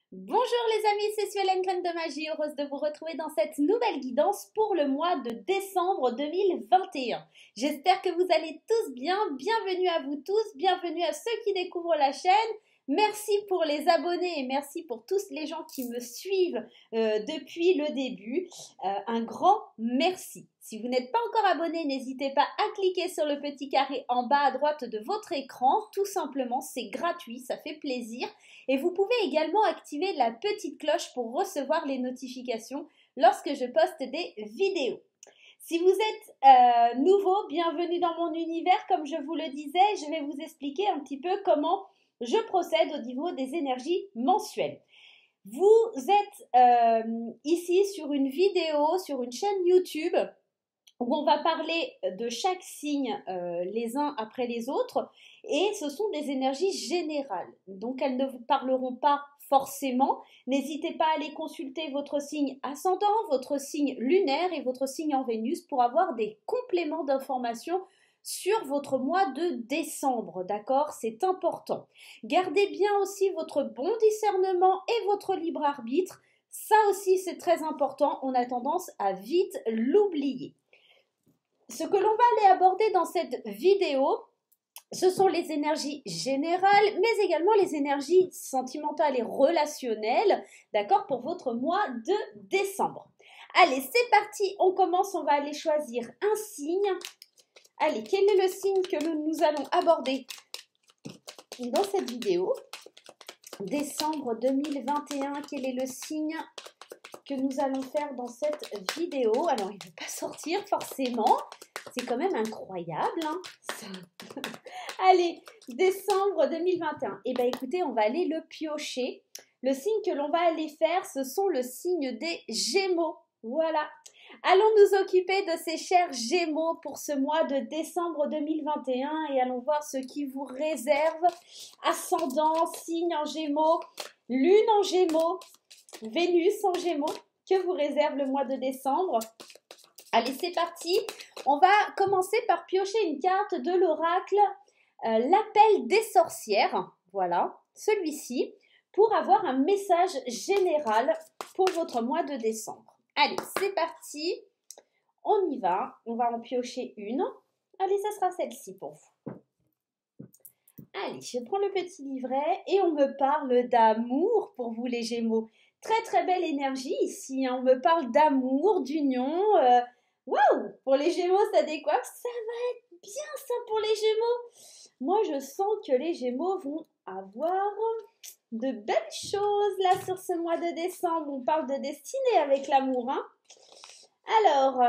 Bonjour les amis, c'est Suelen Graine de Magie, heureuse de vous retrouver dans cette nouvelle guidance pour le mois de décembre 2021. J'espère que vous allez tous bien, bienvenue à vous tous, bienvenue à ceux qui découvrent la chaîne. Merci pour les abonnés et merci pour tous les gens qui me suivent depuis le début. Un grand merci. Si vous n'êtes pas encore abonné, n'hésitez pas à cliquer sur le petit carré en bas à droite de votre écran. Tout simplement, c'est gratuit, ça fait plaisir. Et vous pouvez également activer la petite cloche pour recevoir les notifications lorsque je poste des vidéos. Si vous êtes nouveau, bienvenue dans mon univers. Comme je vous le disais, je vais vous expliquer un petit peu comment je procède au niveau des énergies mensuelles. Vous êtes ici sur une vidéo, sur une chaîne YouTube où on va parler de chaque signe les uns après les autres et ce sont des énergies générales. Donc elles ne vous parleront pas forcément. N'hésitez pas à aller consulter votre signe ascendant, votre signe lunaire et votre signe en Vénus pour avoir des compléments d'informations sur votre mois de décembre, d'accord? C'est important. Gardez bien aussi votre bon discernement et votre libre arbitre. Ça aussi, c'est très important. On a tendance à vite l'oublier. Ce que l'on va aller aborder dans cette vidéo, ce sont les énergies générales, mais également les énergies sentimentales et relationnelles, d'accord, pour votre mois de décembre. Allez, c'est parti, on commence, on va aller choisir un signe. Allez, quel est le signe que nous allons aborder dans cette vidéo? Décembre 2021, quel est le signe que nous allons faire dans cette vidéo? Alors, il ne veut pas sortir forcément. C'est quand même incroyable, hein, ça. Allez, décembre 2021. Eh bien, écoutez, on va aller le piocher. Le signe que l'on va aller faire, ce sont le signe des Gémeaux. Voilà. Allons nous occuper de ces chers Gémeaux pour ce mois de décembre 2021 et allons voir ce qui vous réserve. Ascendant, signe en Gémeaux, lune en Gémeaux, Vénus en Gémeaux. Que vous réserve le mois de décembre? Allez, c'est parti. On va commencer par piocher une carte de l'oracle, l'appel des sorcières. Voilà, celui-ci, pour avoir un message général pour votre mois de décembre. Allez, c'est parti. On y va. On va en piocher une. Allez, ça sera celle-ci pour vous. Allez, je prends le petit livret et on me parle d'amour pour vous les Gémeaux. Très très belle énergie ici, hein. On me parle d'amour, d'union. Waouh, pour les Gémeaux, ça décoiffe. Ça va être bien ça pour les Gémeaux. Moi, je sens que les Gémeaux vont avoir de belles choses là sur ce mois de décembre. On parle de destinée avec l'amour, hein. Alors,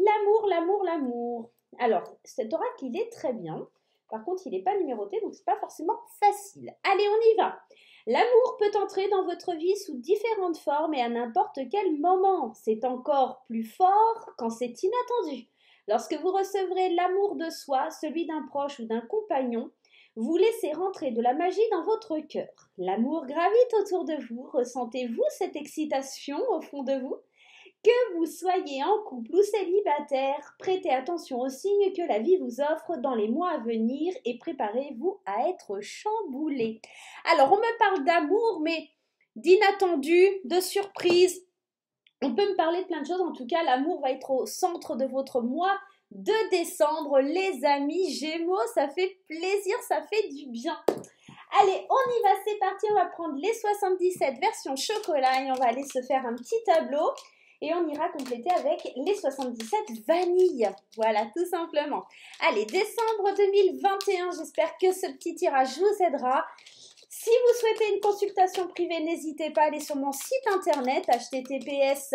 l'amour. Alors, cet oracle, il est très bien. Par contre, il n'est pas numéroté, donc c'est pas forcément facile. Allez, on y va. L'amour peut entrer dans votre vie sous différentes formes et à n'importe quel moment. C'est encore plus fort quand c'est inattendu. Lorsque vous recevrez l'amour de soi, celui d'un proche ou d'un compagnon, vous laissez rentrer de la magie dans votre cœur. L'amour gravite autour de vous. Ressentez-vous cette excitation au fond de vous? Que vous soyez en couple ou célibataire, prêtez attention aux signes que la vie vous offre dans les mois à venir et préparez-vous à être chamboulé. Alors, on me parle d'amour, mais d'inattendu, de surprise. On peut me parler de plein de choses. En tout cas, l'amour va être au centre de votre mois de décembre. Les amis Gémeaux, ça fait plaisir, ça fait du bien. Allez, on y va, c'est parti. On va prendre les 77 versions chocolat et on va aller se faire un petit tableau. Et on ira compléter avec les 77 vanilles. Voilà, tout simplement. Allez, décembre 2021, j'espère que ce petit tirage vous aidera. Si vous souhaitez une consultation privée, n'hésitez pas à aller sur mon site internet https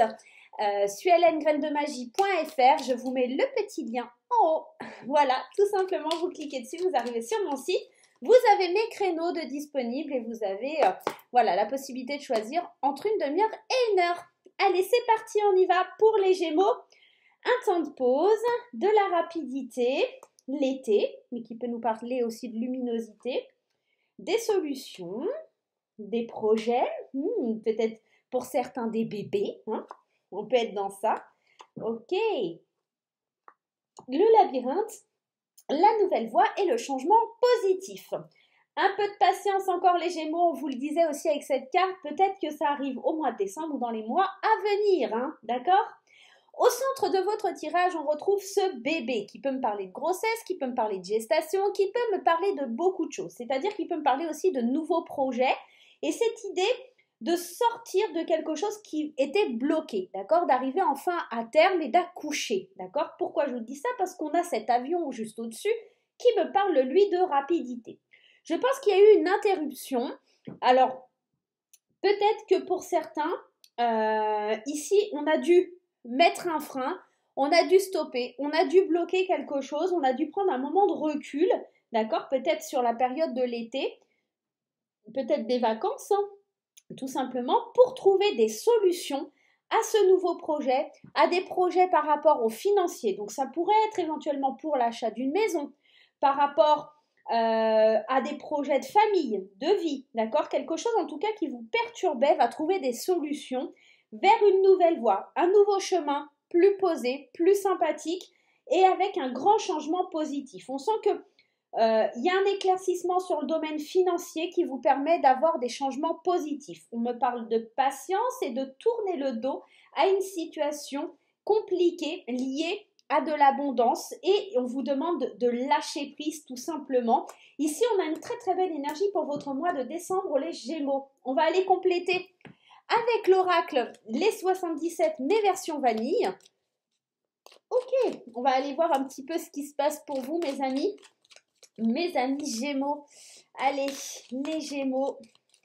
suelengrainedemagie.fr. Je vous mets le petit lien en haut. Voilà, tout simplement, vous cliquez dessus, vous arrivez sur mon site. Vous avez mes créneaux de disponibles et vous avez voilà, la possibilité de choisir entre une demi-heure et une heure. Allez, c'est parti, on y va pour les Gémeaux. Un temps de pause, de la rapidité, l'été, mais qui peut nous parler aussi de luminosité, des solutions, des projets, peut-être pour certains des bébés, hein, on peut être dans ça. Ok, le labyrinthe, la nouvelle voie et le changement positif. Un peu de patience encore les Gémeaux, on vous le disait aussi avec cette carte, peut-être que ça arrive au mois de décembre ou dans les mois à venir, hein, d'accord? Au centre de votre tirage, on retrouve ce bébé qui peut me parler de grossesse, qui peut me parler de gestation, qui peut me parler de beaucoup de choses. C'est-à-dire qu'il peut me parler aussi de nouveaux projets. Et cette idée de sortir de quelque chose qui était bloqué, d'accord? D'arriver enfin à terme et d'accoucher, d'accord? Pourquoi je vous dis ça? Parce qu'on a cet avion juste au-dessus qui me parle, lui, de rapidité. Je pense qu'il y a eu une interruption. Alors, peut-être que pour certains, ici, on a dû mettre un frein, on a dû stopper, on a dû bloquer quelque chose, on a dû prendre un moment de recul, d'accord? Peut-être sur la période de l'été, peut-être des vacances, hein, tout simplement, pour trouver des solutions à ce nouveau projet, à des projets par rapport aux financiers. Donc, ça pourrait être éventuellement pour l'achat d'une maison, par rapport à des projets de famille, de vie, d'accord? Quelque chose en tout cas qui vous perturbait va trouver des solutions vers une nouvelle voie, un nouveau chemin plus posé, plus sympathique et avec un grand changement positif. On sent que y a un éclaircissement sur le domaine financier qui vous permet d'avoir des changements positifs. On me parle de patience et de tourner le dos à une situation compliquée liée à de l'abondance et on vous demande de lâcher prise tout simplement. Ici, on a une très très belle énergie pour votre mois de décembre, les Gémeaux. On va aller compléter avec l'oracle les 77, mais version vanille. Ok, on va aller voir un petit peu ce qui se passe pour vous, mes amis. Mes amis Gémeaux. Allez, les Gémeaux.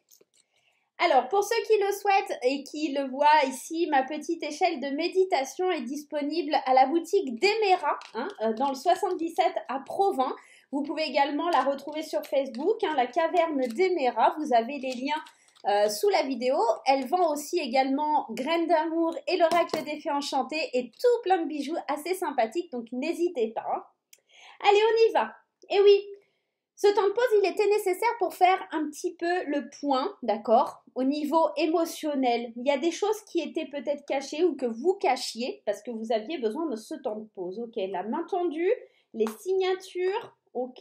Alors, pour ceux qui le souhaitent et qui le voient ici, ma petite échelle de méditation est disponible à la boutique d'Emera, hein, dans le 77 à Provins. Vous pouvez également la retrouver sur Facebook, hein, la caverne d'Emera. Vous avez les liens sous la vidéo. Elle vend aussi également Graines d'amour et l'oracle des fées enchantées et tout plein de bijoux assez sympathiques, donc n'hésitez pas. Hein. Allez, on y va. Et oui, ce temps de pause, il était nécessaire pour faire un petit peu le point, d'accord, au niveau émotionnel. Il y a des choses qui étaient peut-être cachées ou que vous cachiez parce que vous aviez besoin de ce temps de pause. Ok, la main tendue, les signatures, ok.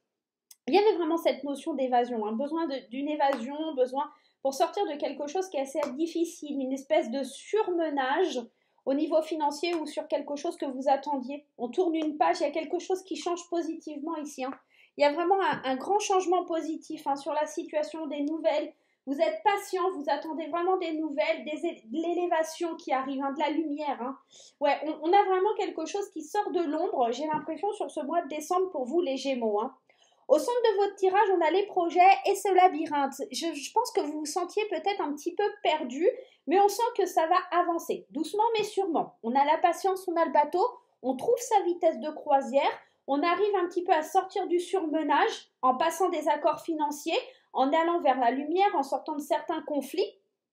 Il y avait vraiment cette notion d'évasion, hein, besoin d'une évasion, besoin pour sortir de quelque chose qui est assez difficile, une espèce de surmenage au niveau financier ou sur quelque chose que vous attendiez. On tourne une page, il y a quelque chose qui change positivement ici. Hein. Il y a vraiment un grand changement positif hein, sur la situation, des nouvelles. Vous êtes patient, vous attendez vraiment des nouvelles, de l'élévation qui arrive, hein, de la lumière. Hein. Ouais, on a vraiment quelque chose qui sort de l'ombre, j'ai l'impression, sur ce mois de décembre pour vous les Gémeaux. Hein. Au centre de votre tirage, on a les projets et ce labyrinthe. Je pense que vous vous sentiez peut-être un petit peu perdu, mais on sent que ça va avancer, doucement mais sûrement. On a la patience, on a le bateau, on trouve sa vitesse de croisière, on arrive un petit peu à sortir du surmenage en passant des accords financiers, en allant vers la lumière, en sortant de certains conflits.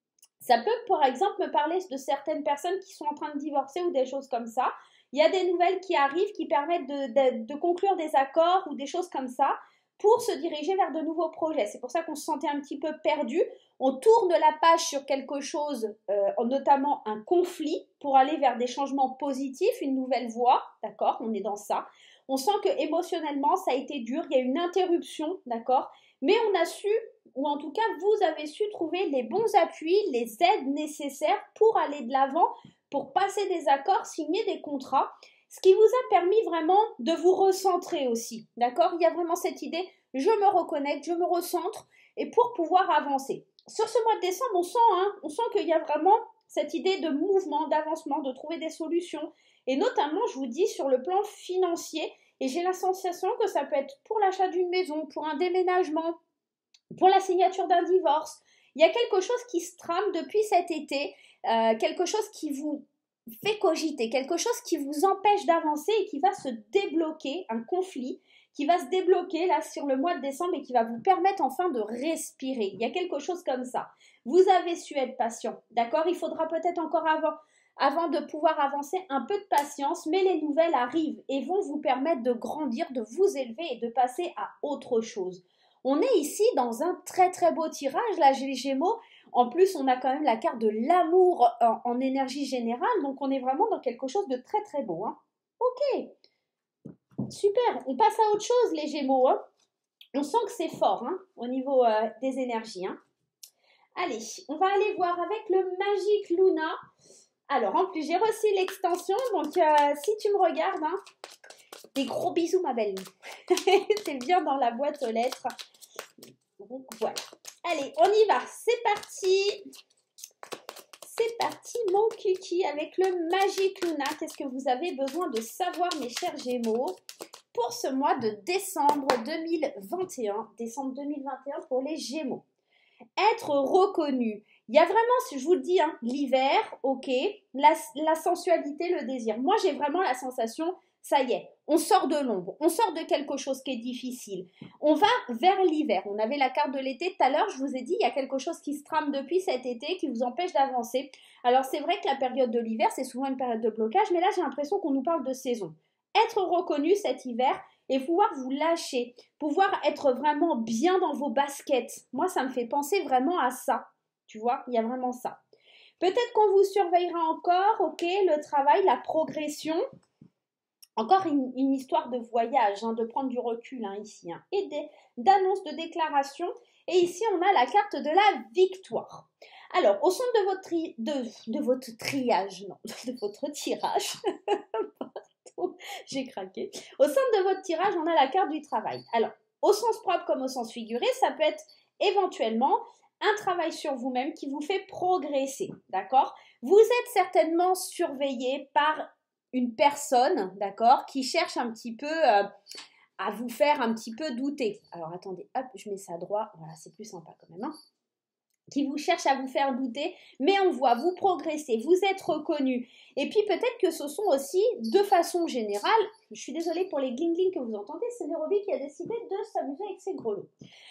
Ça peut, par exemple, me parler de certaines personnes qui sont en train de divorcer ou des choses comme ça. Il y a des nouvelles qui arrivent qui permettent de conclure des accords ou des choses comme ça pour se diriger vers de nouveaux projets. C'est pour ça qu'on se sentait un petit peu perdu. On tourne la page sur quelque chose, notamment un conflit, pour aller vers des changements positifs, une nouvelle voie, d'accord? On est dans ça. On sent que émotionnellement, ça a été dur, il y a une interruption, d'accord? Mais on a su, ou en tout cas, vous avez su trouver les bons appuis, les aides nécessaires pour aller de l'avant, pour passer des accords, signer des contrats, ce qui vous a permis vraiment de vous recentrer aussi, d'accord? Il y a vraiment cette idée, je me reconnecte, je me recentre, et pour pouvoir avancer. Sur ce mois de décembre, on sent qu'il y a vraiment cette idée de mouvement, d'avancement, de trouver des solutions, et notamment, je vous dis, sur le plan financier, et j'ai la sensation que ça peut être pour l'achat d'une maison, pour un déménagement, pour la signature d'un divorce. Il y a quelque chose qui se trame depuis cet été, quelque chose qui vous fait cogiter, quelque chose qui vous empêche d'avancer et qui va se débloquer, un conflit qui va se débloquer là sur le mois de décembre et qui va vous permettre enfin de respirer. Il y a quelque chose comme ça. Vous avez su être patient, d'accord? Il faudra peut-être encore avant de pouvoir avancer un peu de patience, mais les nouvelles arrivent et vont vous permettre de grandir, de vous élever et de passer à autre chose. On est ici dans un très très beau tirage, là, les Gémeaux. En plus, on a quand même la carte de l'amour en énergie générale, donc on est vraiment dans quelque chose de très très beau. Hein. Ok, super, on passe à autre chose, les Gémeaux. Hein. On sent que c'est fort hein, au niveau des énergies. Hein. Allez, on va aller voir avec le Magic Luna. Alors, en plus, j'ai reçu l'extension. Donc, si tu me regardes, hein, des gros bisous, ma belle. C'est bien dans la boîte aux lettres. Donc, voilà. Allez, on y va. C'est parti. C'est parti, mon kiki, avec le Magic Luna. Qu'est-ce que vous avez besoin de savoir, mes chers Gémeaux, pour ce mois de décembre 2021. Décembre 2021 pour les Gémeaux. Être reconnu. Il y a vraiment, si je vous le dis, hein, l'hiver, ok, la sensualité, le désir. Moi, j'ai vraiment la sensation, ça y est, on sort de l'ombre, on sort de quelque chose qui est difficile. On va vers l'hiver. On avait la carte de l'été tout à l'heure, je vous ai dit, il y a quelque chose qui se trame depuis cet été, qui vous empêche d'avancer. Alors, c'est vrai que la période de l'hiver, c'est souvent une période de blocage, mais là, j'ai l'impression qu'on nous parle de saison. Être reconnu cet hiver, et pouvoir vous lâcher, pouvoir être vraiment bien dans vos baskets. Moi, ça me fait penser vraiment à ça. Tu vois, il y a vraiment ça. Peut-être qu'on vous surveillera encore, ok, le travail, la progression. Encore une histoire de voyage, hein, de prendre du recul hein, ici. Hein, et d'annonce, de déclaration. Et ici, on a la carte de la victoire. Alors, au centre de votre triage, non, de votre tirage, j'ai craqué. Au centre de votre tirage, on a la carte du travail. Alors, au sens propre comme au sens figuré, ça peut être éventuellement un travail sur vous-même qui vous fait progresser, d'accord? Vous êtes certainement surveillé par une personne, d'accord, qui cherche un petit peu à vous faire un petit peu douter. Alors, attendez, hop, je mets ça droit. Voilà, c'est plus sympa quand même, hein, qui vous cherche à vous faire douter, mais on voit, vous progressez, vous êtes reconnu. Et puis peut-être que ce sont aussi, de façon générale, je suis désolée pour les gling-gling que vous entendez, c'est Nairobi qui a décidé de s'amuser avec ses grelots.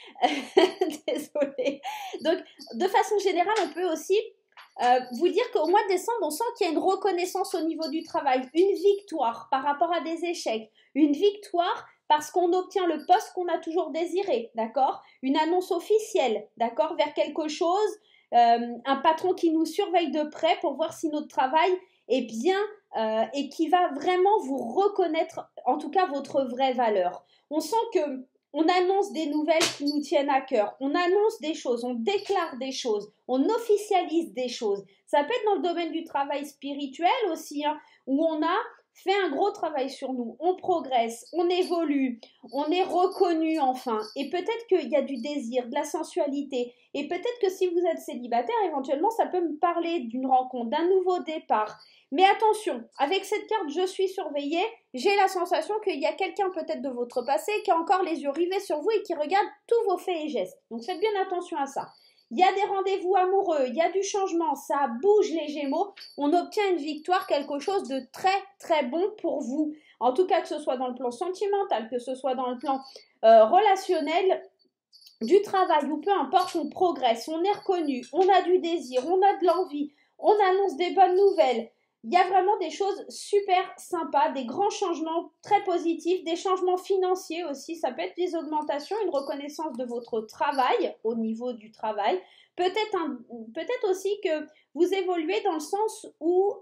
Désolée. Donc, de façon générale, on peut aussi vous dire qu'au mois de décembre, on sent qu'il y a une reconnaissance au niveau du travail, une victoire par rapport à des échecs, une victoire parce qu'on obtient le poste qu'on a toujours désiré, d'accord? Une annonce officielle, d'accord? Vers quelque chose, un patron qui nous surveille de près pour voir si notre travail est bien et qui va vraiment vous reconnaître, en tout cas, votre vraie valeur. On sent que on annonce des nouvelles qui nous tiennent à cœur, on annonce des choses, on déclare des choses, on officialise des choses. Ça peut être dans le domaine du travail spirituel aussi, hein, où on a fait un gros travail sur nous, on progresse, on évolue, on est reconnu enfin. Et peut-être qu'il y a du désir, de la sensualité. Et peut-être que si vous êtes célibataire, éventuellement, ça peut me parler d'une rencontre, d'un nouveau départ. Mais attention, avec cette carte « Je suis surveillée », j'ai la sensation qu'il y a quelqu'un peut-être de votre passé qui a encore les yeux rivés sur vous et qui regarde tous vos faits et gestes. Donc faites bien attention à ça. Il y a des rendez-vous amoureux, il y a du changement, ça bouge les Gémeaux, on obtient une victoire, quelque chose de très très bon pour vous. En tout cas, que ce soit dans le plan sentimental, que ce soit dans le plan relationnel, du travail ou peu importe, on progresse, on est reconnu, on a du désir, on a de l'envie, on annonce des bonnes nouvelles. Il y a vraiment des choses super sympas, des grands changements très positifs, des changements financiers aussi. Ça peut être des augmentations, une reconnaissance de votre travail au niveau du travail. Peut-être aussi que vous évoluez dans le sens où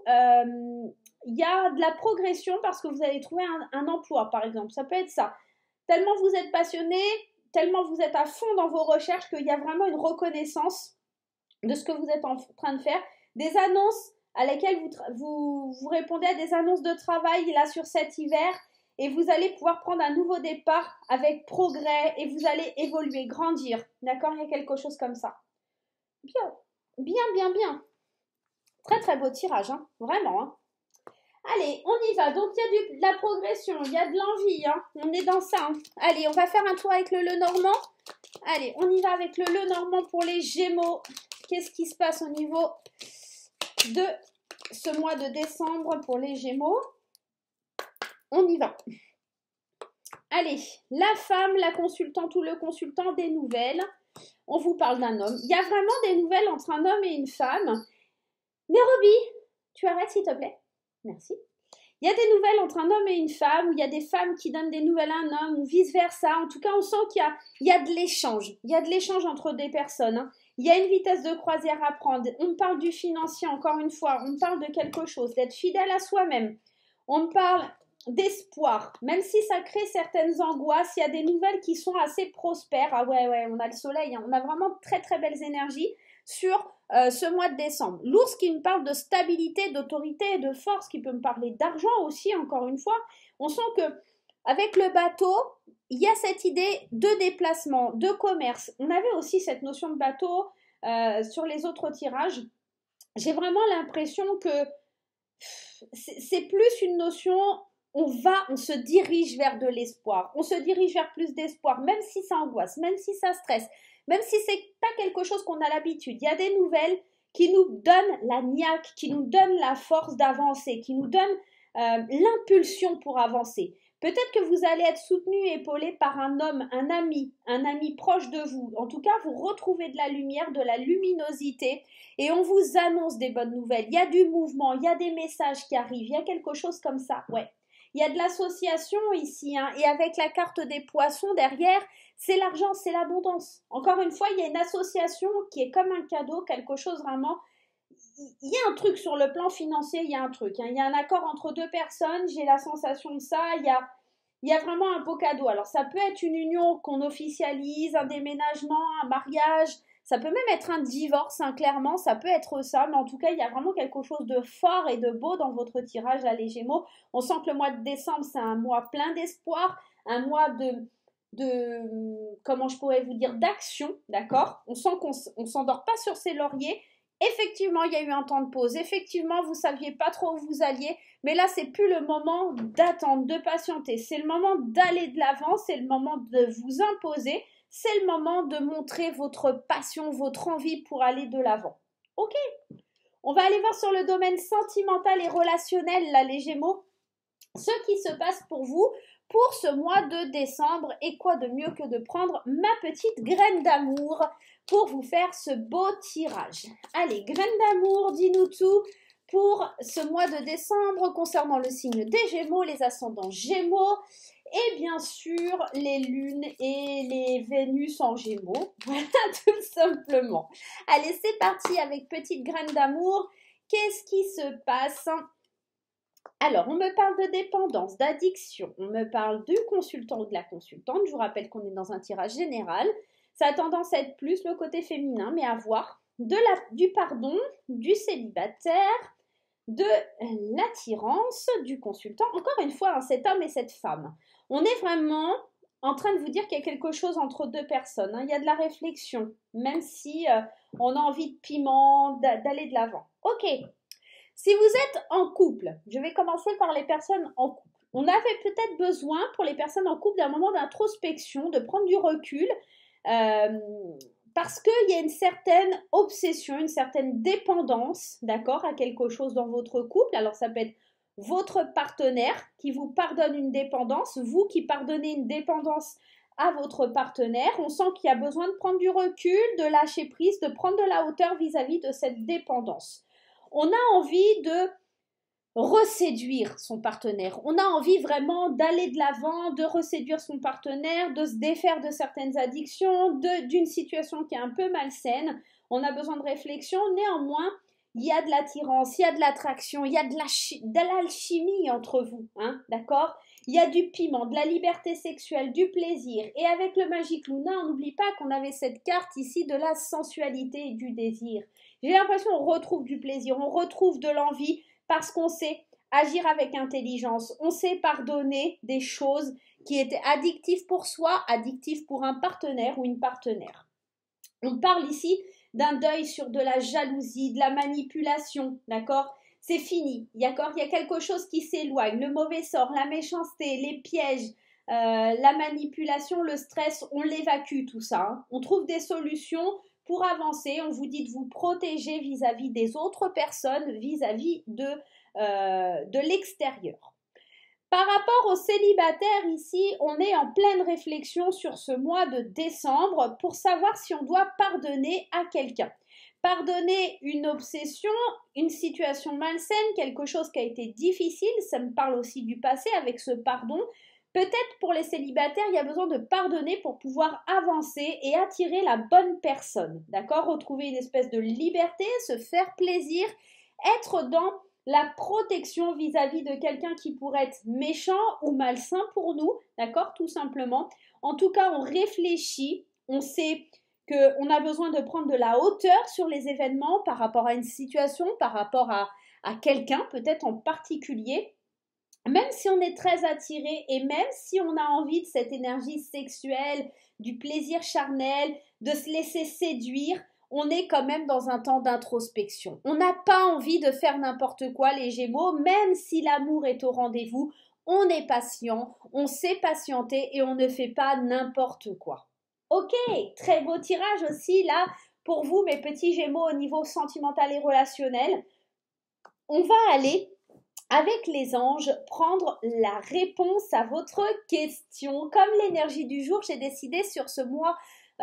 il y a de la progression parce que vous allez trouver un emploi, par exemple. Ça peut être ça. Tellement vous êtes passionné, tellement vous êtes à fond dans vos recherches qu'il y a vraiment une reconnaissance de ce que vous êtes en train de faire. Des annonces à laquelle vous répondez à des annonces de travail là sur cet hiver et vous allez pouvoir prendre un nouveau départ avec progrès et vous allez évoluer, grandir. D'accord? Il y a quelque chose comme ça. Bien, bien, bien, bien. Très, très beau tirage, hein? Vraiment. Hein? Allez, on y va. Donc, il y a de la progression, il y a de l'envie. Hein? On est dans ça. Hein? Allez, on va faire un tour avec le Lenormand. Allez, on y va avec le Lenormand pour les Gémeaux. Qu'est-ce qui se passe au niveau de ce mois de décembre pour les Gémeaux? On y va. Allez, la femme, la consultante ou le consultant, des nouvelles. On vous parle d'un homme. Il y a vraiment des nouvelles entre un homme et une femme. Nairobi, tu arrêtes s'il te plaît? Merci. Il y a des nouvelles entre un homme et une femme, ou il y a des femmes qui donnent des nouvelles à un homme, ou vice-versa. En tout cas, on sent qu'il y a de l'échange. Il y a de l'échange entre des personnes. Hein. Il y a une vitesse de croisière à prendre. On parle du financier, encore une fois. On parle de quelque chose, d'être fidèle à soi-même. On parle d'espoir, même si ça crée certaines angoisses. Il y a des nouvelles qui sont assez prospères. Ah ouais, on a le soleil, hein. On a vraiment très très belles énergies sur ce mois de décembre. L'ours qui me parle de stabilité, d'autorité et de force, qui peut me parler d'argent aussi, encore une fois. On sent que avec le bateau, il y a cette idée de déplacement, de commerce. On avait aussi cette notion de bateau sur les autres tirages. J'ai vraiment l'impression que c'est plus une notion, on se dirige vers de l'espoir, on se dirige vers plus d'espoir, même si ça angoisse, même si ça stresse, même si c'est pas quelque chose qu'on a l'habitude. Il y a des nouvelles qui nous donnent la niaque, qui nous donnent la force d'avancer, qui nous donnent l'impulsion pour avancer. Peut-être que vous allez être soutenu et épaulé par un homme, un ami proche de vous. En tout cas, vous retrouvez de la lumière, de la luminosité et on vous annonce des bonnes nouvelles. Il y a du mouvement, il y a des messages qui arrivent, il y a quelque chose comme ça, ouais. Il y a de l'association ici, hein, et avec la carte des poissons derrière, c'est l'argent, c'est l'abondance. Encore une fois, il y a une association qui est comme un cadeau, quelque chose vraiment. Il y a un truc sur le plan financier, il y a un truc, hein. Il y a un accord entre deux personnes, j'ai la sensation de ça, il y a vraiment un beau cadeau. Alors ça peut être une union qu'on officialise, un déménagement, un mariage, ça peut même être un divorce, hein, clairement, ça peut être ça, mais en tout cas, il y a vraiment quelque chose de fort et de beau dans votre tirage, là, les Gémeaux. On sent que le mois de décembre, c'est un mois plein d'espoir, un mois comment je pourrais vous dire, d'action, d'accord? On sent qu'on s'endort pas sur ses lauriers. Effectivement, il y a eu un temps de pause. Effectivement, vous saviez pas trop où vous alliez. Mais là, c'est plus le moment d'attendre, de patienter. C'est le moment d'aller de l'avant. C'est le moment de vous imposer. C'est le moment de montrer votre passion, votre envie pour aller de l'avant. Ok. On va aller voir sur le domaine sentimental et relationnel, là, les Gémeaux. Ce qui se passe pour vous pour ce mois de décembre. Et quoi de mieux que de prendre ma petite graine d'amour pour vous faire ce beau tirage. Allez, graine d'amour, dis-nous tout pour ce mois de décembre concernant le signe des Gémeaux, les ascendants Gémeaux et bien sûr les lunes et les Vénus en Gémeaux. Voilà, tout simplement. Allez, c'est parti avec petite graine d'amour. Qu'est-ce qui se passe ? Alors, on me parle de dépendance, d'addiction, on me parle du consultant ou de la consultante. Je vous rappelle qu'on est dans un tirage général. Ça a tendance à être plus le côté féminin, mais à voir du pardon, du célibataire, de l'attirance du consultant. Encore une fois, hein, cet homme et cette femme. On est vraiment en train de vous dire qu'il y a quelque chose entre deux personnes, hein. Il y a de la réflexion, même si on a envie de piment, d'aller de l'avant. Ok. Si vous êtes en couple, je vais commencer par les personnes en couple. On avait peut-être besoin pour les personnes en couple d'un moment d'introspection, de prendre du recul, parce qu'il y a une certaine obsession, une certaine dépendance, d'accord, à quelque chose dans votre couple. Alors ça peut être votre partenaire qui vous pardonne une dépendance, vous qui pardonnez une dépendance à votre partenaire. On sent qu'il y a besoin de prendre du recul, de lâcher prise, de prendre de la hauteur vis-à-vis de cette dépendance. On a envie de reséduire son partenaire. On a envie vraiment d'aller de l'avant, de reséduire son partenaire, de se défaire de certaines addictions, d'une situation qui est un peu malsaine. On a besoin de réflexion. Néanmoins, il y a de l'attirance, il y a de l'attraction, il y a de l'alchimie entre vous, hein, d'accord ? Il y a du piment, de la liberté sexuelle, du plaisir. Et avec le Magic Luna, on n'oublie pas qu'on avait cette carte ici de la sensualité et du désir. J'ai l'impression qu'on retrouve du plaisir, on retrouve de l'envie parce qu'on sait agir avec intelligence, on sait pardonner des choses qui étaient addictives pour soi, addictives pour un partenaire ou une partenaire. On parle ici d'un deuil sur de la jalousie, de la manipulation, d'accord ? C'est fini, d'accord ? Il y a quelque chose qui s'éloigne, le mauvais sort, la méchanceté, les pièges, la manipulation, le stress, on l'évacue tout ça, hein. On trouve des solutions pour avancer. On vous dit de vous protéger vis-à-vis des autres personnes, vis-à-vis de l'extérieur. Par rapport aux célibataires, ici, on est en pleine réflexion sur ce mois de décembre pour savoir si on doit pardonner à quelqu'un. Pardonner une obsession, une situation malsaine, quelque chose qui a été difficile, ça me parle aussi du passé avec ce pardon. Peut-être pour les célibataires, il y a besoin de pardonner pour pouvoir avancer et attirer la bonne personne, d'accord ? Retrouver une espèce de liberté, se faire plaisir, être dans la protection vis-à-vis de quelqu'un qui pourrait être méchant ou malsain pour nous, d'accord, tout simplement. En tout cas, on réfléchit, on sait qu'on a besoin de prendre de la hauteur sur les événements par rapport à une situation, par rapport à quelqu'un peut-être en particulier. Même si on est très attiré et même si on a envie de cette énergie sexuelle, du plaisir charnel, de se laisser séduire, on est quand même dans un temps d'introspection. On n'a pas envie de faire n'importe quoi, les Gémeaux, même si l'amour est au rendez-vous, on est patient, on sait patienter et on ne fait pas n'importe quoi. Ok, très beau tirage aussi là pour vous, mes petits Gémeaux, au niveau sentimental et relationnel. On va aller avec les anges, prendre la réponse à votre question. Comme l'énergie du jour, j'ai décidé sur ce mois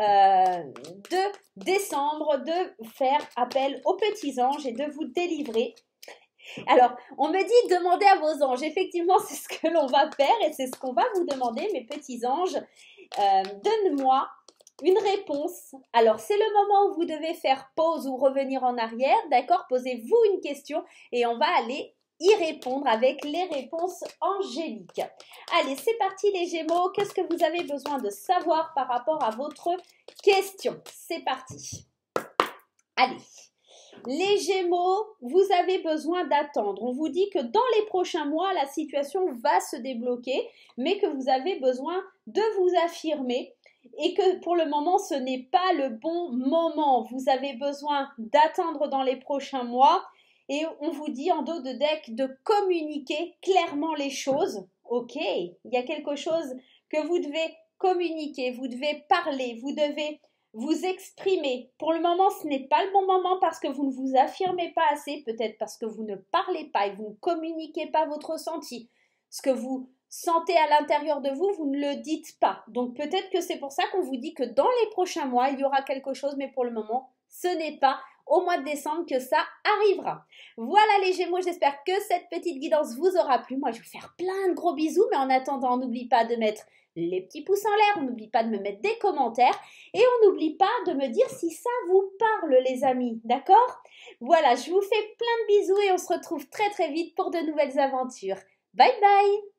de décembre de faire appel aux petits anges et de vous délivrer. Alors, on me dit demandez à vos anges. Effectivement, c'est ce que l'on va faire et c'est ce qu'on va vous demander, mes petits anges. Donne-moi une réponse. Alors, c'est le moment où vous devez faire pause ou revenir en arrière. D'accord? Posez-vous une question et on va aller y répondre avec les réponses angéliques. Allez, c'est parti les Gémeaux. Qu'est-ce que vous avez besoin de savoir par rapport à votre question? C'est parti. Allez. Les Gémeaux, vous avez besoin d'attendre. On vous dit que dans les prochains mois, la situation va se débloquer, mais que vous avez besoin de vous affirmer et que pour le moment, ce n'est pas le bon moment. Vous avez besoin d'attendre dans les prochains mois. Et on vous dit en dos de deck de communiquer clairement les choses. Ok, il y a quelque chose que vous devez communiquer, vous devez parler, vous devez vous exprimer. Pour le moment, ce n'est pas le bon moment parce que vous ne vous affirmez pas assez, peut-être parce que vous ne parlez pas et vous ne communiquez pas votre ressenti. Ce que vous sentez à l'intérieur de vous, vous ne le dites pas. Donc peut-être que c'est pour ça qu'on vous dit que dans les prochains mois, il y aura quelque chose, mais pour le moment, ce n'est pas au mois de décembre que ça arrivera. Voilà les Gémeaux, j'espère que cette petite guidance vous aura plu. Moi, je vais vous faire plein de gros bisous, mais en attendant, n'oublie pas de mettre les petits pouces en l'air, on n'oublie pas de me mettre des commentaires et on n'oublie pas de me dire si ça vous parle les amis, d'accord? Voilà, je vous fais plein de bisous et on se retrouve très très vite pour de nouvelles aventures. Bye bye!